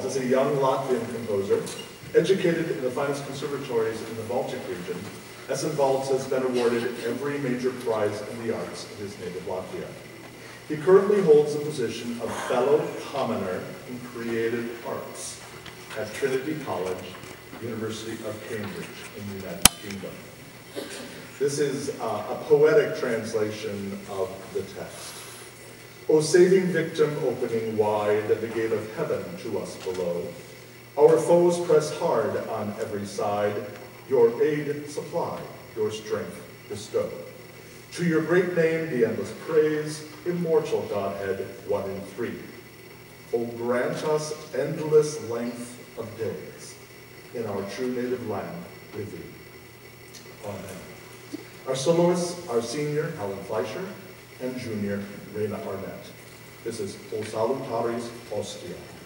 is a young Latvian composer, educated in the finest conservatories in the Baltic region. Esenvalds has been awarded every major prize in the arts of his native Latvia. He currently holds the position of Fellow Commoner in Creative Arts at Trinity College, University of Cambridge in the United Kingdom. This is a poetic translation of the text. O saving victim opening wide the gate of heaven to us below, our foes press hard on every side, your aid supply, your strength bestow. To your great name the endless praise, immortal Godhead, one in three. O grant us endless length of days in our true native land with thee. Amen. Our soloists are senior Helen Fleischer and junior Rena Arnett. This is O Salutaris Hostia.